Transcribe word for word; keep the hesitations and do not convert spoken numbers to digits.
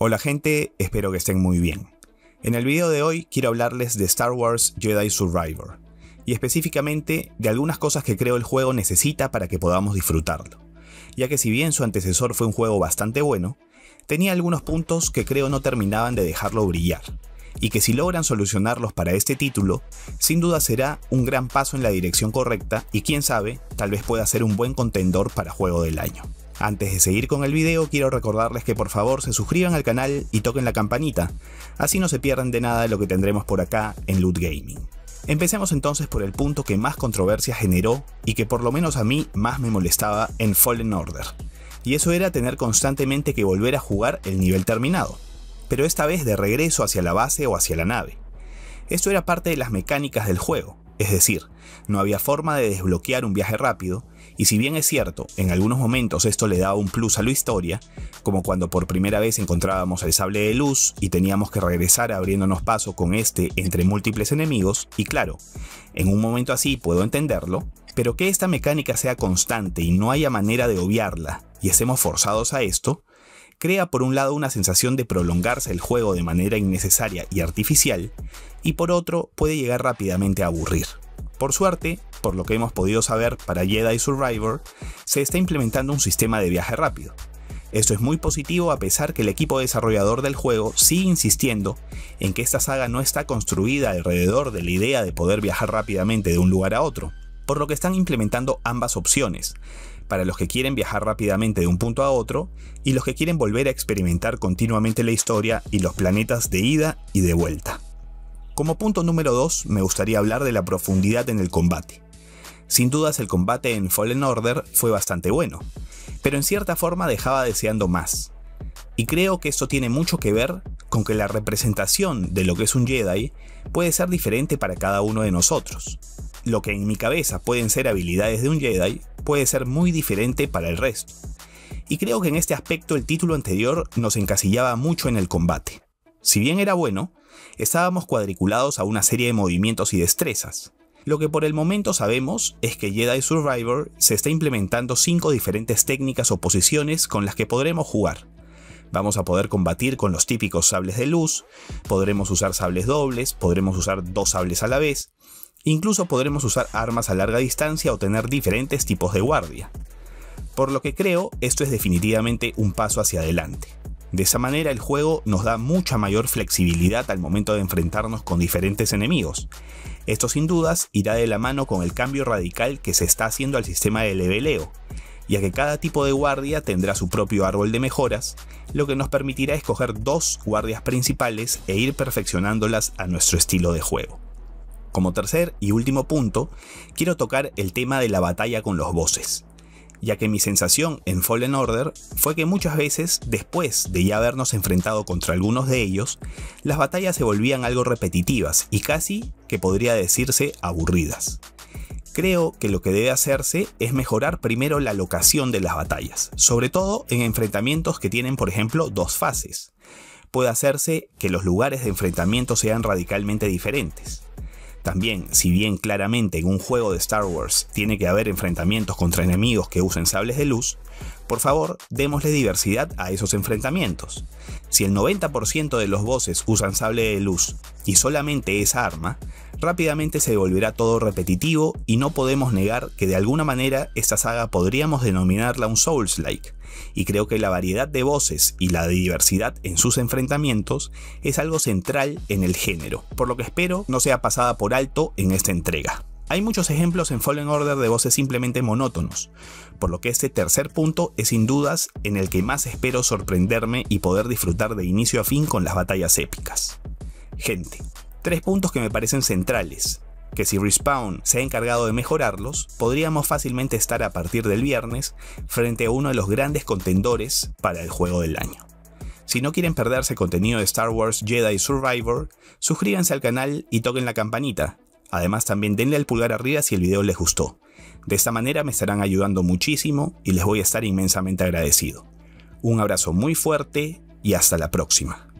Hola gente, espero que estén muy bien. En el video de hoy quiero hablarles de Star Wars Jedi Survivor, y específicamente de algunas cosas que creo el juego necesita para que podamos disfrutarlo, ya que si bien su antecesor fue un juego bastante bueno, tenía algunos puntos que creo no terminaban de dejarlo brillar, y que si logran solucionarlos para este título, sin duda será un gran paso en la dirección correcta y quién sabe, tal vez pueda ser un buen contendor para juego del año. Antes de seguir con el video, quiero recordarles que por favor se suscriban al canal y toquen la campanita, así no se pierdan de nada de lo que tendremos por acá en Loot Gaming. Empecemos entonces por el punto que más controversia generó y que por lo menos a mí más me molestaba en Fallen Order, y eso era tener constantemente que volver a jugar el nivel terminado, pero esta vez de regreso hacia la base o hacia la nave. Esto era parte de las mecánicas del juego, es decir, no había forma de desbloquear un viaje rápido, y si bien es cierto, en algunos momentos esto le daba un plus a la historia, como cuando por primera vez encontrábamos el sable de luz y teníamos que regresar abriéndonos paso con este entre múltiples enemigos, y claro, en un momento así puedo entenderlo, pero que esta mecánica sea constante y no haya manera de obviarla, y estemos forzados a esto, crea por un lado una sensación de prolongarse el juego de manera innecesaria y artificial, y por otro puede llegar rápidamente a aburrir. Por suerte, por lo que hemos podido saber para Jedi Survivor, se está implementando un sistema de viaje rápido. Esto es muy positivo a pesar que el equipo desarrollador del juego sigue insistiendo en que esta saga no está construida alrededor de la idea de poder viajar rápidamente de un lugar a otro, por lo que están implementando ambas opciones, para los que quieren viajar rápidamente de un punto a otro y los que quieren volver a experimentar continuamente la historia y los planetas de ida y de vuelta. Como punto número dos, me gustaría hablar de la profundidad en el combate. Sin dudas el combate en Fallen Order fue bastante bueno, pero en cierta forma dejaba deseando más. Y creo que esto tiene mucho que ver con que la representación de lo que es un Jedi puede ser diferente para cada uno de nosotros. Lo que en mi cabeza pueden ser habilidades de un Jedi puede ser muy diferente para el resto. Y creo que en este aspecto el título anterior nos encasillaba mucho en el combate. Si bien era bueno, estábamos cuadriculados a una serie de movimientos y destrezas. Lo que por el momento sabemos es que Jedi Survivor se está implementando cinco diferentes técnicas o posiciones con las que podremos jugar. Vamos a poder combatir con los típicos sables de luz, podremos usar sables dobles, podremos usar dos sables a la vez, incluso podremos usar armas a larga distancia o tener diferentes tipos de guardia. Por lo que creo, esto es definitivamente un paso hacia adelante. De esa manera el juego nos da mucha mayor flexibilidad al momento de enfrentarnos con diferentes enemigos. Esto sin dudas irá de la mano con el cambio radical que se está haciendo al sistema de leveleo, ya que cada tipo de guardia tendrá su propio árbol de mejoras, lo que nos permitirá escoger dos guardias principales e ir perfeccionándolas a nuestro estilo de juego. Como tercer y último punto, quiero tocar el tema de la batalla con los bosses, ya que mi sensación en Fallen Order fue que muchas veces, después de ya habernos enfrentado contra algunos de ellos, las batallas se volvían algo repetitivas y casi que podría decirse aburridas. Creo que lo que debe hacerse es mejorar primero la locación de las batallas, sobre todo en enfrentamientos que tienen por ejemplo dos fases. Puede hacerse que los lugares de enfrentamiento sean radicalmente diferentes. También, si bien claramente en un juego de Star Wars tiene que haber enfrentamientos contra enemigos que usen sables de luz, por favor, démosle diversidad a esos enfrentamientos. Si el noventa por ciento de los bosses usan sable de luz y solamente esa arma, rápidamente se volverá todo repetitivo y no podemos negar que de alguna manera esta saga podríamos denominarla un Souls-like, y creo que la variedad de bosses y la diversidad en sus enfrentamientos es algo central en el género, por lo que espero no sea pasada por alto en esta entrega. Hay muchos ejemplos en Fallen Order de bosses simplemente monótonos, por lo que este tercer punto es sin dudas en el que más espero sorprenderme y poder disfrutar de inicio a fin con las batallas épicas. Gente, tres puntos que me parecen centrales, que si Respawn se ha encargado de mejorarlos, podríamos fácilmente estar a partir del viernes frente a uno de los grandes contendores para el juego del año. Si no quieren perderse contenido de Star Wars Jedi Survivor, suscríbanse al canal y toquen la campanita. Además también denle al pulgar arriba si el video les gustó. De esta manera me estarán ayudando muchísimo y les voy a estar inmensamente agradecido. Un abrazo muy fuerte y hasta la próxima.